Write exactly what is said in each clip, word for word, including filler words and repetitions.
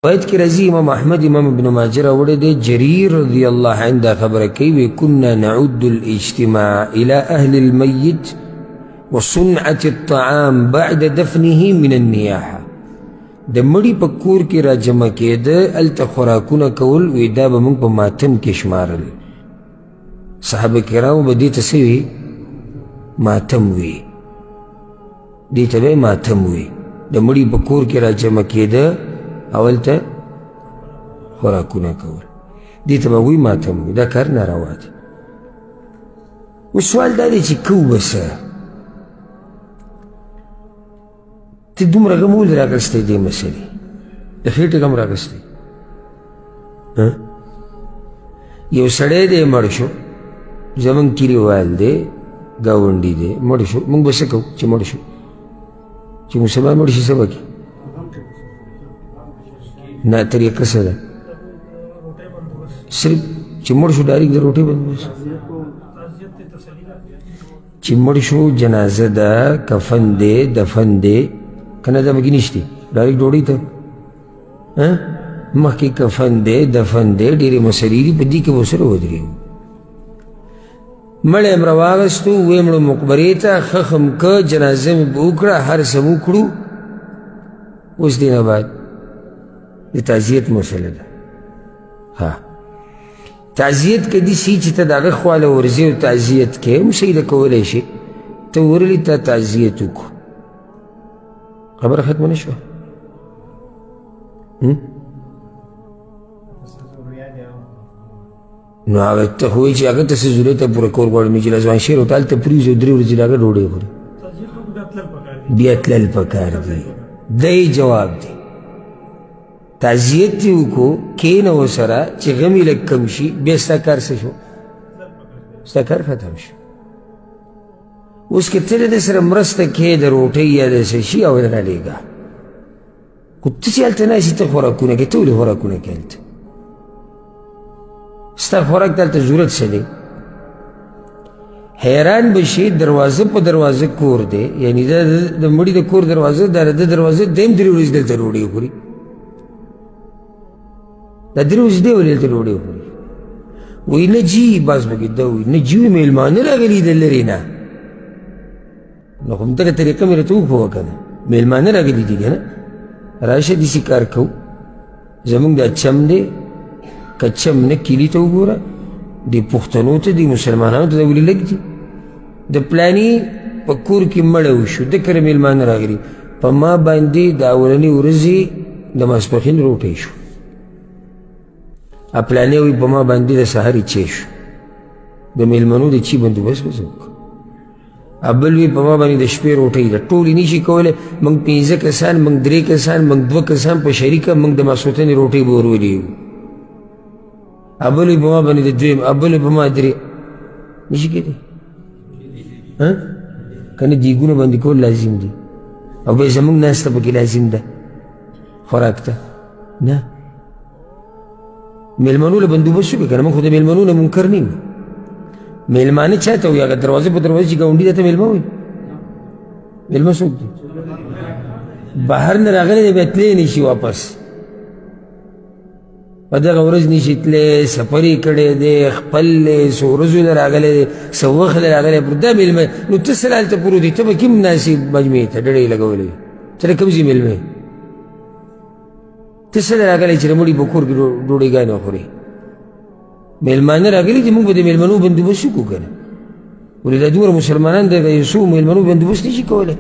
روایت کې راځي امام احمد امام ابن ماجه راوړی دی جریر رضی الله عنه دا خبره کوي كنا نعد الاجتماع الى اهل الميت وصنعة الطعام بعد دفنه من النياحه د مړي په کور کې را جمع کېده هلته خوراکونه کول وی دا به موږ په ماتم کې شمارل صحابه کرامو به دې ته څه وي ماتم وي دې ته به ماتم وي د مړي په کور کې را جمع کېده او هلته خوراکونه کول دې ته به وي ماتم وي دا کار ناروا دی اوس سوال دا دی چې کوو به څه ته دومره غم ولې راغستی دې مسلې د خېټې غم راغستی یو سړی دی مړ شو زمونږ کلیوال دی ګاونډي دی مړ شو موږ به څه کوو چې مړ شو چې مسلمان مړ شي څه به کړي نه طریقه څه ده صرف چې مړ شو ډایرکټ د روټۍ بندوبست چې مړ شو جنازه ده کفن دی دفن دی کنه دا پکې نشته ډایرکټ ډوډۍ ته مخکې کفن دی دفن دی ډېرې مسلې دي په دې کې به ورسره ودرېږو مړی یې م راواغستو ویې مړو مقبرې ته ښخ م که جنازه مې به وکړه هر څه م وکړو اوس دې نه بعد د تعزیت مسله ده ها تعزیت که داسې چې ته د هغه خواله ورځې او تعزیت کې هم صحیح ده کولی شي ته ورغلې تا تعزیت وکړو خبره ختمه نه شوه نو هغه ته خو وایي چې هغه ته څه ضرورت ته پوره کول غواړي نو چې لازمان شعر ورته هلته پرېږدي او درې ورځې د هغه ډوډۍ خوري بیا تلل پکار دی دی جواب دی تعزیت دې وکړو کښېنه ورسره چې غم یې لږ کم شي بیا ستا کار څه شو ستا کار ختم شو اوس که ته د سره مرسته کې د روټۍ یا د څه شي او رالېږه خو ته چې هلته ناستې ته خوراکونه کوې ته ولې خوراکونه کوې هلته ستا خوراک ته هلته ضرورت څه دی حیران به شي دروازه په دروازه کور دی یعنې دا د مړي د کور دروازه دا د دروازه دیم درې ورځې دلته ډوډۍ خوري دا درې ورځې دی ولې دلته ډوډۍ خوري وایي نه جي باز پکې ده وایي نه جي وایي مېلمانه راغلي د لرې نه نو خو همدغه طریقه مې راته وښوه که نه مېلمانه راغلي دي که نه راشه داسې کار کوو زمونږ دا چم دی که چم نه کلي ته وګوره دې پښتنو ته دې مسلمانانو ته دا ولې لږ دي د پلاني په کور کې مړه وشو د کره مېلمانه راغلي په ما باندې د اولنۍ ورځې د ماسپښین روټۍ شو ا پلانې وایي په ما باندې د سهارې چی شو د مېلمنو د چی بندوبست به زه وکړم بل وی په ما باندې د شپې روټۍ ده ټولې نشي کولی موږ پنځه کسان موږ درې کسان موږ دوه کسان په شریکه موږ د ماسخوتنې روټۍ به ورولي یو بل وی په ما باندې د دویم بل وی په ما درې نشي کېدی که نه دیګونه باندې کول لازم دي او بیا زموږ ناسته پکې لازم ده خوراک ته نه مېلمنو له بندوبست وکړي که نه موږ خو د مېلمنو نه منکر نه یو مېلمانه چاته وي هغه دروازه په دروازه چې ګاونډي ده ته مېلمه وایي مېلمه څوک دی بهر نه راغلی دی بیا تللی نه شي واپس په دغه ورځ نه شي تللی سفر یې کړی دی خپل دی څو ورځو له راغلی دی څه وخت له راغلی پر دا مېلمه نو ته څه هلته پروت یې ته به کوم ناستې مجموعې ته ډډۍ لګولی ته د کوم ځای مېلمه یې ته څه له راغلی چې د مړي په کور کې ډوډۍ نه خورې مېلمانه راغلي چې موږ به د مېلمنو بندوبست وکړو که نه ولې دا دومره مسلمانان د یو څو مېلمنو بندوبست نشي کولی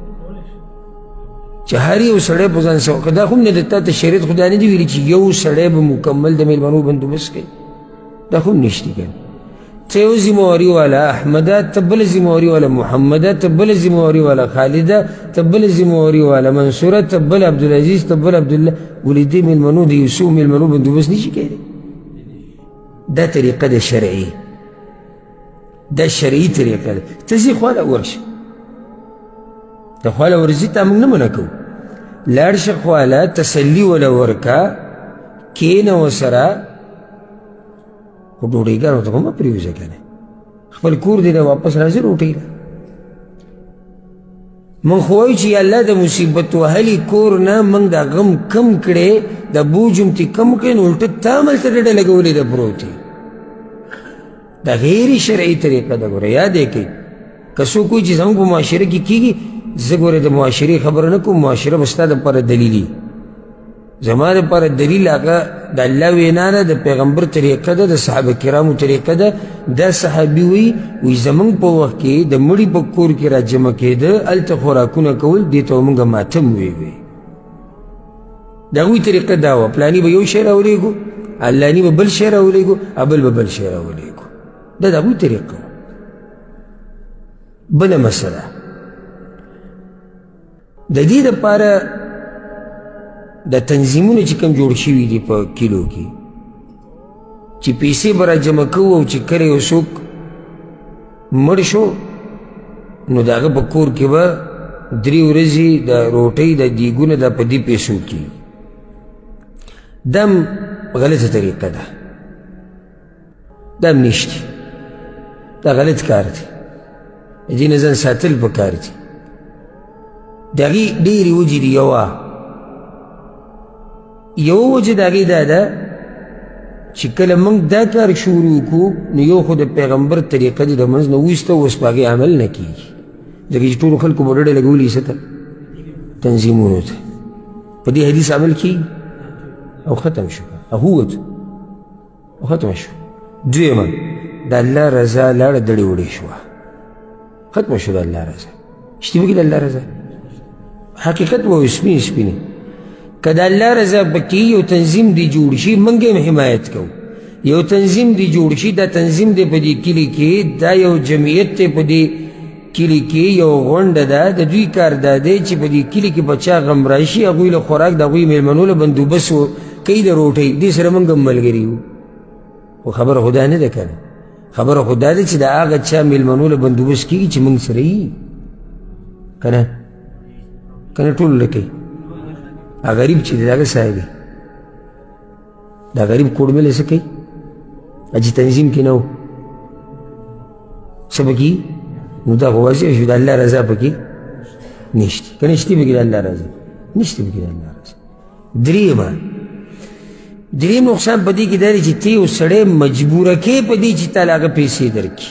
چې هر یو سړی په ځان سوکه دا خو هم نه د تا ته شریعت خو دا نه دي ویلي چې یو سړی به مکمل د مېلمنو بندوبست کوي دا خو هم نشتي که نه ته یو ذمهواري والا احمده ته بله ذمهواري والا محمده ته بله ذمهواري والا خالده ته بله ذمهواري والا منصوره ته بله عبدالعزیز ته بله عبدالله ولې دې مېلمنو د یو څو مېلمنو بندوبست نشي کولی دا طریقه ده شرعي دا شرعي طریقه ده ته ځې خواله ورشه د خواله ورځې ته موږ نه منع کوو لاړ شه خواله تسلي وله ورکه کښېنه ورسره خو ډوډۍ ته خو مه پرېوځه که نه خپل کور دی نه واپس راځه روټۍ ده من خو وایو چې الله د مصیبت وهلي کور نه موږ دا غم کم کړی دا بوج هم ترې کم کړی نو الټه تا هملته ډډه لګولې ده پروت دا غیر شرعي طریقه ده ګوره یاد یې کوي که څوک وایي چې زموږ په معاشره کې کېږي زه ګوره د معاشرې خبره نه کوم معاشره به ستا دپاره دلیلي زما دپاره دلیل هغه د الله وینا ده د پیغمبر طریقه ده د صحابه کرامو طریقه ده دا صحابي وایي وایي زموږ په وخت کې د مړي په کور کې را جمع کېده هلته خوراکونه کول دې ته به موږ ماتم ویوې د هغوی طریقه دا وه پلاني به یو شی راولېږو علاني به بل شی راولېږو بل به بل شی راولېږو دا د هغوی طریقه وه بله مسله د دې دپاره د تنظیمونه چې کوم جوړ شوي دي په کلو کې چې پیسې به را جمع کوو او چې کله یو څوک مړ شو نو د هغه په کور کې به درې ورځې د روټۍ د دیګونه دا په دې پیسو کې دا هم غلطه طریقه ده دا هم نشته دا غلط کار دی د دې نه ځان ساتل پکار دي د هغې ډېرې وجې دي یوه یوه وجه د هغې دا ده چې کله موږ دا کار شروع کړو نو یو خو د پیغمبر طریقه دې د منځ نه وایسته اوس په هغې عمل نه کېږي ځکه چې ټولو خلکو به ډډه لګولې څه ته تنظیمونو ته په دې حدیث عمل کېږي او ختم شو او هوت او ختم شو دویمه د الله رضا لاړه دړې وړې شوه ختمه شو د الله رضا شتي پکې د الله رضا حقیقت به سپینې سپینې که د الله رضا پکې یو تنظیم دی جوړ شي موږ هم حمایت کوو یو تنظیم دی جوړ شي دا تنظیم دی په دې کلي کې دا یو جمعیت دی په دې کلي کې یو غونډه ده د دوی کار دا دی چې په دې کلي کې به چا غم راشي هغوی له خوراک د هغوی میلمنو له بندوبست کوي د روټۍ دې سره موږ هم ملګري یو خو خبره خو دا نه ده که نه خبره خو دا ده چې د هغه چا میلمنو له بندوبست کېږي چې موږ سره یي که نه که نه ټولو له کوي غریب چې دی د هغه صاحب دی دا غریب کوړمې له څه کوي چې تنظیم کې نه و څه به کېږي نو دا خو واضح شو د الله رضا پکې نشته که نشته پکې د الله رضا نشته پکې د الله رضا درېیمه درېیم نقصان په دې کې دا دی چې ته یو سړی مجبوره کې په دې چې تا له هغه پیسې درکړي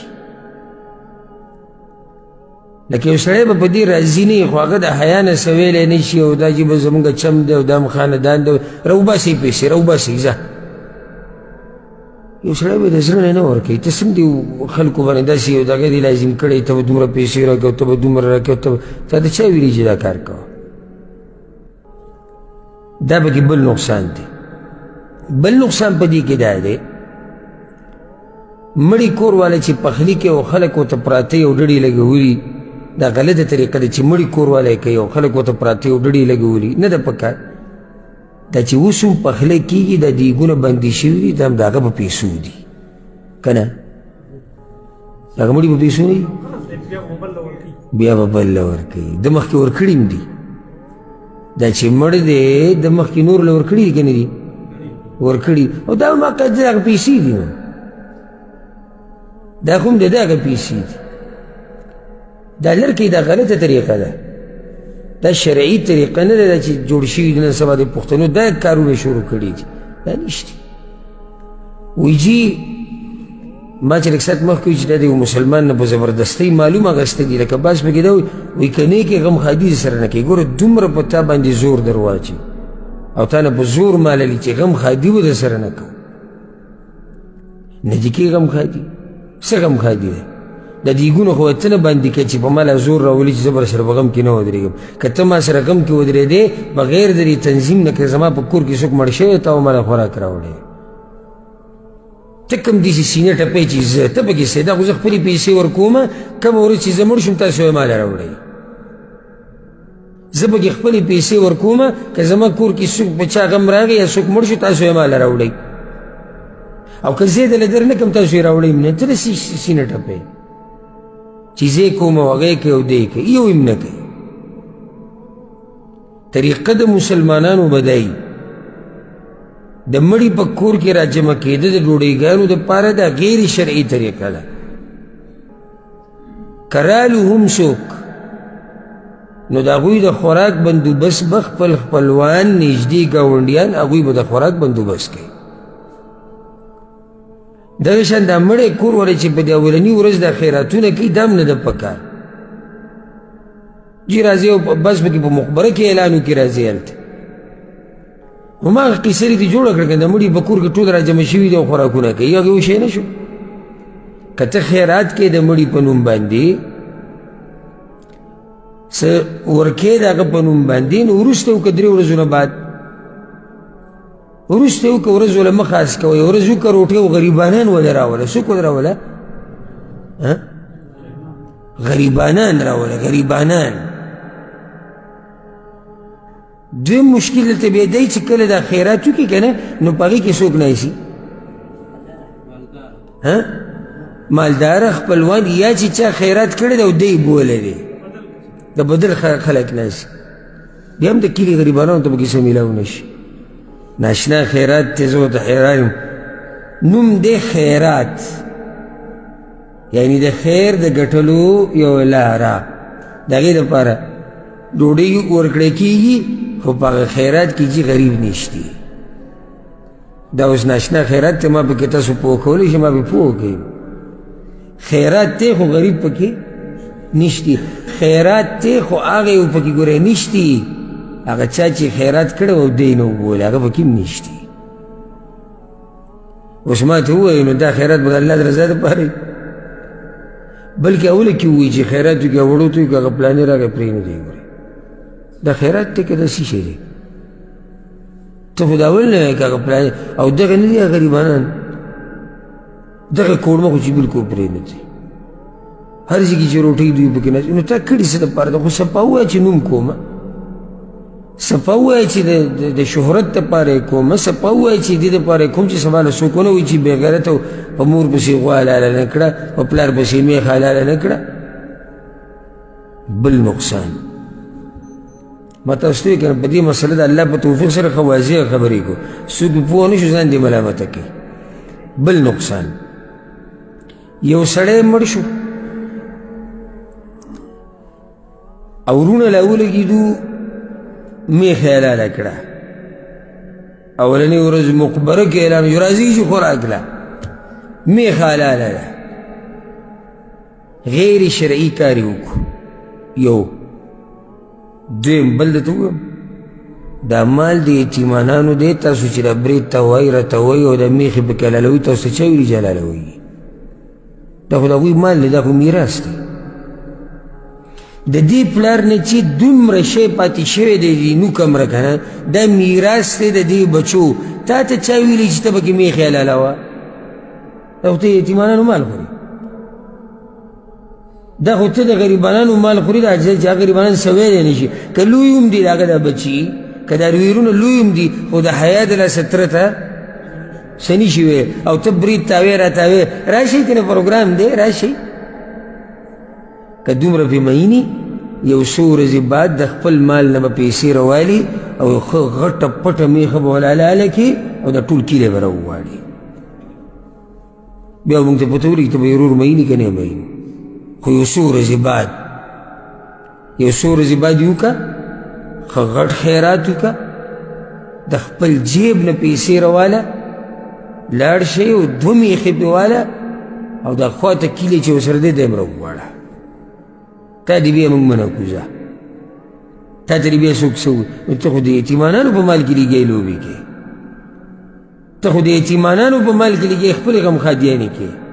لکه یو سړی به په دې راضي نه وي خو هغه د حیا نه څه ویلی نه شي او دا چې به زمونږ چم دی او دا هم خاندان دی راوباسئ پیسې راوباسئ ځه یو سړی به د زړه نه نه ورکوي ته څه دې خلکو باندې داسې یو دغه دې لازم کړی ته به دومره پیسې راکړې او ته به دومره راکړې ته تا د چا ویلي چې دا کار کوه دا پکې بل نقصان دی بل نقصان په دې کې دا دی مړي کور والا چې پخلي کوي او خلک ورته پراته او ډډې لګولي دا غلطه طریقه ده چې مړي کور والی کوي او خلک ورته پراته او ډډې لګولي نه ده پکار دا چې اوس هم پخلی کېږي دا دیګونه بندي شوي دي دا هم د هغه په پیسو دي که نه د هغه مړي په پیسو نه دي بیا به بل له ورکوي د مخکې ورکړي هم دي دا چې مړ دی د مخکې نور له ورکړي دي که نه دي ورکړي او دا هم حقیقت د هغه پیسې دي نو دا خو هم د هغه پیسې دي دا لرکې دا غلطه طریقه ده دا شرعي طریقه نه ده چې جوړ شوي دي نن سبا د پښتنو دا کارونه شروع کړي دي دا نشته وایي جي ما چې لږ ساعت مخکې وایي چې دا د یو مسلمان نه په زبردستۍ معلوم اخیستی دي لکه بعض پکې دا وایي که نیکې غم ښادي دې سره نه کوي ګوره دومره په تا باندې زور در واچوي او تا نه په زور ماللي چې غم ښادي به در سره نه کوو نه دې کې غم ښادي څه غم ښادي دی دا دیګونه خو ته نه باندې کوي چې په ما له زور راولي چې زه به سره په غم کې نه ودرېږم که ته ما سره غم کې ودرېدې بغیر د دې تنظیم نه که زما په کور کې څوک مړ شوی تا او ما له خوراک راوړی ته کوم داسې سینې ټپی چې زه ته پکې سې دا خو زه خپلې پیسې ورکومه کومه ورځ چې زه مړ شم تاسو یې ما له راوړئ زه پکې خپلې پیسې ورکومه که زما کور کې څوک په چا غم راغی یا څوک مړ شو تاسو یې ما له راوړئ او که زه یې دله در نه کړم تاسو یې راوړئ نه ته داسې سینې ټپی چې زه یې کوم او هغه یې کوي او دی یې کوي یو یې نه کوي طریقه د مسلمانانو به دا وي د مړي په کور کې را جمع کېده د ډوډۍ دپاره دا غیر شرعي طریقه ده که رالو هم څوک نو د هغوی د خوراک بندوبست به خپل خپلوان نږدې ګاونډیان هغوی به د خوراک بندوبست کوي. دغه شان دا مړی کور والا چې په دې اولني ورځ دا خیراتونه کوي دا هم نه ده پکار. جي راځي او بس پکې په مقبره کې اعلان وکړي راځي هلته. هماغه قصه دې جوړه کړه که د مړي په کور کې ټول راجمع شوي دي او خوراکونه کوي هغه یو شی نه شو. که ته خیرات کې د مړي په نوم باندې څه ورکې د هغه په نوم باندې نو وروسته وکړه درې ورځو نه بعد وروسته یې وکړه ورځ وله مه خاص کوئ ورځ وکړه روټۍ او غریبانان وله راوله څوک ول راوله غریبانان راوله غریبانان. دویم مشکل دلته بیا دی چې کله دا خیرات وکړي که نه نو په هغې کې څوک نایسي مالداره خپلوان یا چې چا خیرات کړی دی او دی بولی دی د بدل خلک ناسي بیا هم د کلي غریبانانو ته پکې څه میلاو نه شي. ناشنا خیرات ته زه ورته حیران یم. نوم دی خیرات یعنی د خیر د ګټلو یو لاره د هغې دپاره ډوډۍ ورکړی کېږي خو په هغه خیرات کې چې غریب نشتی. دا اوس ناشنا خیرات ته ما پکې تاسو پوه کولی شي ما پې پوه کوي. خیرات ته خو غریب پکې نشتی. خیرات ته خو هغه یو پکې ګورئ نشتی هغه چا چې خیرات کړی او دی نه وبولې هغه پکې هم نشتی. اوس ما ته ووایي نو دا خیرات به د الله د رضا دپاره بلکې اوله کې ووایي چې خیرات وکړي او وړو ته وکړي هغه پلانې راغی پرېنږدی ګورئ دا خیرات دی که دا څه شی دی ته خو دا اول نه وایې که هغه پلانې او دغه نه دي غریبانان دغه کوړمه خو چې بلکل پرېنږدي هر ځای کې چې روټۍ دوی پکې ناست نو تا کړي څه دپاره ده خو صفا ووایه چې نوم کومه صفا ووایه چې د شهرت دپاره یې کومه صفا ووایه چې دې دپاره یې کوم چې سبا له څوک ونه وایي چې بېغیرته په مور پسې غوا حلاله نه کړه په پلار پسې میخ حلاله نه کړه. بل نقصان ما تاسو ته وایي که نه په دې مسله د الله په توفیق سره ښه واضحه خبرې کوو څوک پې پوه نه شو ځان دې ملامته کوي. بل نقصان یو سړی مړ شو او وروڼه لا ولګېدو میخ یې حلاله کړه اولنۍ ورځ مقبره کې اعلان وشو راځئ چې خوراک له میخ حلاله ده غیر شرعي کار یې وکړو یو. دویم بل درته ووایم دا مال د یتیمانانو دی تاسو چې دا برید ته وایي راته وایي او دا میخ یې پکې حلالوي تاسو ته چا ویلي چې حلالوي دا خو د هغوی مال دی دا خو میراث دی. د دې پلار نه چې دومره شی پاتې شوی دی نوک امره که نه دا میراث دی د دې بچو تا ته چا ویلي چې ته پکې میخ یې حلالوه دا خو ته یتیمانانو مال خوري دا خو ته د غریبانانو مال خوري دا چې هغه غریبانان څه ویلی نه شي که لوی هم دي د هغه دا بچي که دا ویرونه لوی هم دي خو د حیا د لاسه تره ته څه نه شي ویلی او ته برید تاوی را تاوی راشئ که نه پروګرام دی راشئ که دومره پې میني یو څو ورځې بعد د خپل مال نه به پیسې راوالي او ښه غټه پټه میخه به حلاله کړي او دا ټول کیلی به راوواړي بیا به موږ ته پته ولګي ته به یې ورور میني که نه میني خو یو څو ورځې بعد یو څو ورځې بعد یې وکړه ښه غټ خیرات وکړه د خپل جیب نه پیسې راواله لاړ شئ او دوه میخې پې واله او دا خواته کیلی چې ورسره دی دا یې هم راوواړه تا دې بیا موږ منع کړو ځه تا ته دې بیا څوک څه ووایي نو ته خو د یتیمانانو په مال کې لګیې لوبې کوې ته خو د یتیمانانو په مال کې لګیې خپلې غمخادیانې کوې